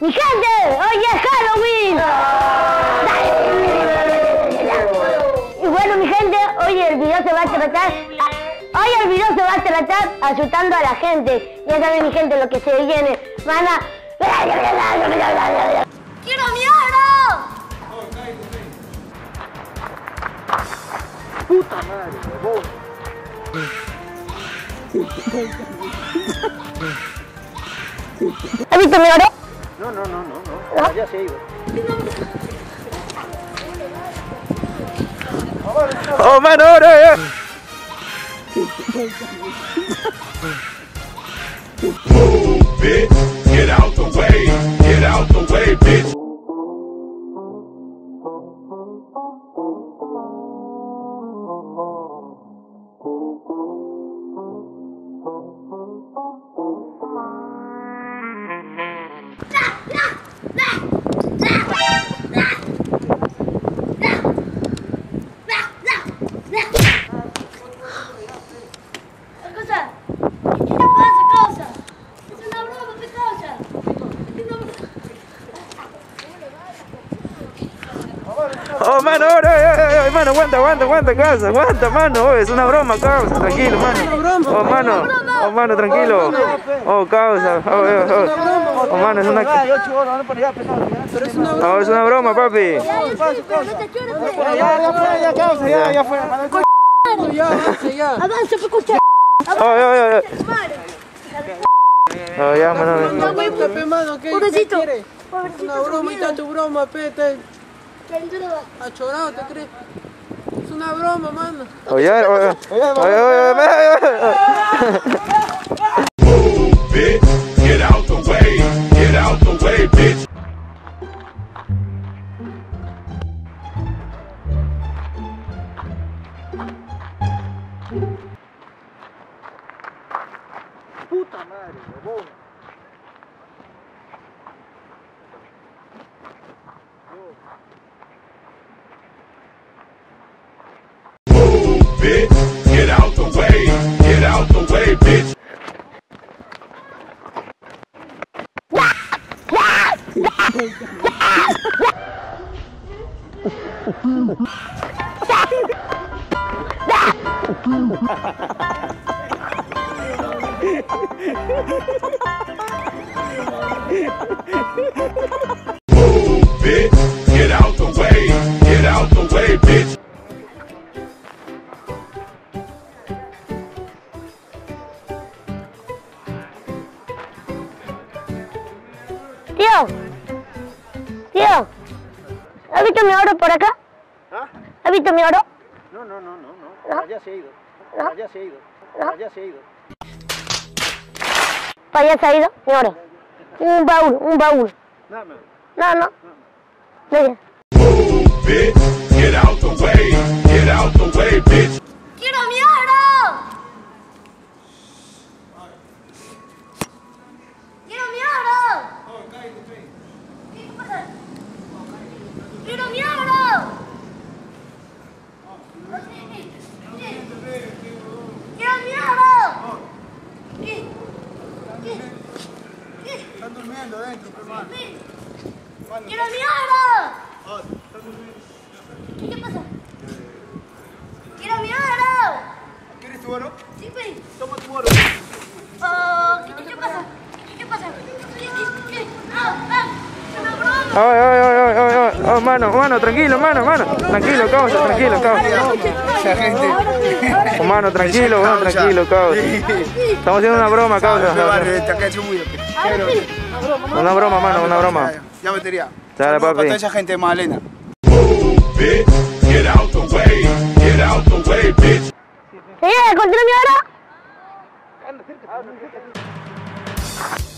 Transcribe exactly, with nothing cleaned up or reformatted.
¡Mi gente! ¡Hoy es Halloween! Y bueno, mi gente, hoy el video se va a tratar... Hoy el video se va a tratar asustando a la gente. Ya saben, mi gente, lo que se viene. Van a... ¡Quiero miedo! ¡Puta madre, huevón! ¿Has visto mi oro? No, no, no, no, no. ¿No? Ya se ha ido. ¡Oh, mano, ahora ya! Bitch, get out the way, get out the way, bitch. Oh, mano, ahora, eh, eh, mano, aguanta, aguanta, aguanta, causa, aguanta, mano, oh, es una broma, causa, tranquilo, mano. Oh, mano, oh, mano, tranquilo. Oh, causa, oh, oh, oh, oh, mano, es una... Oh, es una broma, papi. Ya, causa, ya, ya fue. Avanza, escucha. Oh, oh, oh. Oh, ya, mano. Pobrecito. Una bromita, tu broma, pete. ¿Ha chorado, te crees? Es una broma, mano. Oye, oye, oye, oye, Bitch, get out the way, get out the way, bitch. ¡Puta madre, huevón! Bitch, get out the way, get out the way, bitch. Bitch, get out the way, get out the way, bitch. Tío, tío, ¿has visto mi oro por acá? ¿Ah? ¿Has visto mi oro? No, no, no, no, no. Ya se ha ido. ¿No? Ya se ha ido. ¿No? Ya se ha ido. ¿Para allá se ha ido mi oro? Un baúl, un baúl. Dame. No, no. Mira. Bitch, get out the way, get out the way, bitch. ¡Quiero mi oro! ¡Quiero mi oro! ¿Qué pasa? ¡Quiero mi oro! ¡Quiero mi oro! ¿Qué? ¿Qué? ¿Qué? Están durmiendo dentro, hermano. ¡Quiero mi oro! ¿Qué pasa? ¡Quiero mi oro! ¿Quieres tu oro? Sí, pues. Toma tu oro. Oh, ¿qué, qué pasa? ¿Qué, qué pasa? ¿Qué, qué, qué? ¡Ah, ah! ¡Es una broma! oh, oh, oh, oh, oh, oh, mano, mano, tranquilo, mano, mano. Tranquilo, causa, tranquilo, causa. Esa gente. Oh, mano, tranquilo, mano, tranquilo, causa. Estamos haciendo una broma, causa. Una broma, mano, una broma. Ya batería. Dale, Para papi. toda esa gente de Magdalena. Bitch, get out the way, get out the way, bitch. Señora, ¿encontró mi oro?